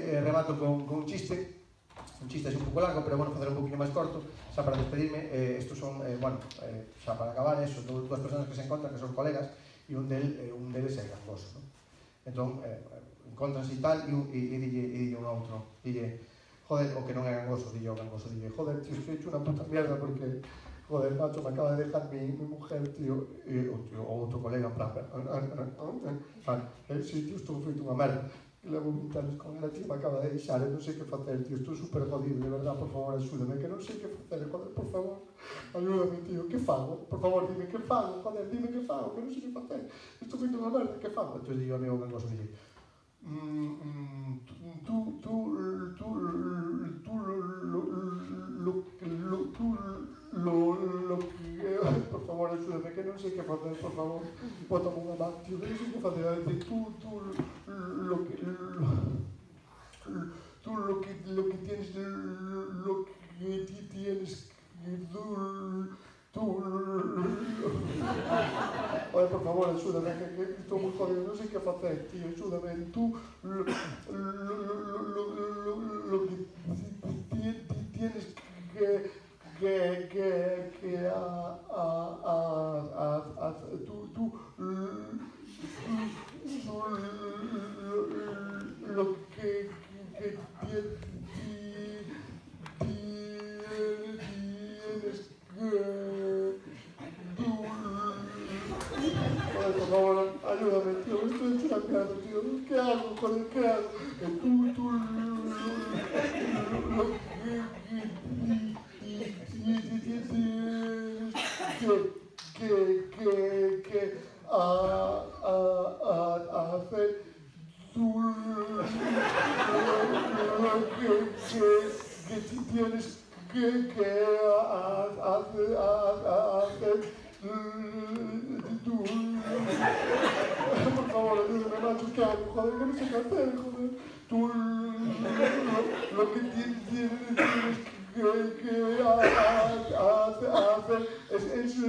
remato con un chiste así un pouco largo, pero bueno, facer un poquinho máis corto, xa para despedirme. Estos son, bueno, xa para acabar, eso, dúas personas que se encontran, que son colegas, e un deles é gangoso, non? Entón, encontranse e tal, e dille un outro, dille, joder, o que non é gangoso, dille o gangoso, dille, joder, tío, estoy hecho una puta mierda porque, joder, macho, me acaba de dejar mi mujer, tío, e o outro colega, en plan, sí, tío, estou feito unha merda. Levo 20 anos con ela, tío, me acaba de deixar, non sei que facer, tío, estou super jodido, de verdad, por favor, axúdame, que non sei que facer, joder, por favor, ayúdame, tío, que fago? Por favor, dime que fago, joder, dime que fago, que non sei que facer, estou feito unha merda, que fago? Entón, digo, amigo gangoso, dille, por favor, axúdame, que non sei que facer, por favor, bótame unha man, tío, que non sei que facer, a decir, lo que tienes Oye, por favor, axúdame, que estou moi jodido, non sei que facer, tío, axúdame, lo que tienes por favor, ayúdame, tío, estoy hecho una mierda, tío, ¿qué hago, joder, qué hago? Por favor, ayúdame, macho, ¿qué hago? Joder, que no sé qué hacer, joder. Lo que tienes que hacer es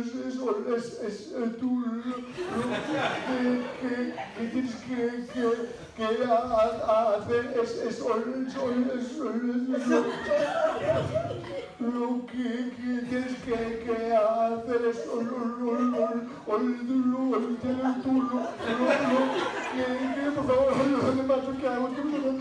por favor, ayúdame, macho, ¿qué hago?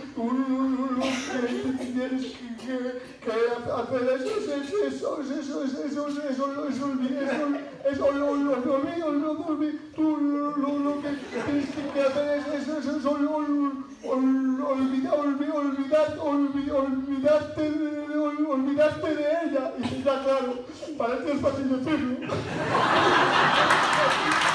Olvidarte de ella. Y ya, claro, para ti es fácil decirlo.